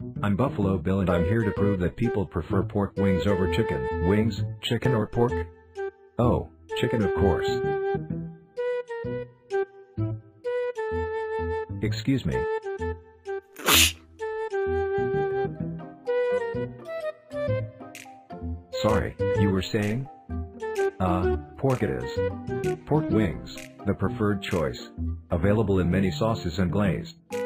I'm Buffalo Bill and I'm here to prove that people prefer pork wings over chicken. Wings, chicken or pork? Oh, chicken of course. Excuse me. Sorry, you were saying? Pork it is. Pork wings, the preferred choice. Available in many sauces and glazed.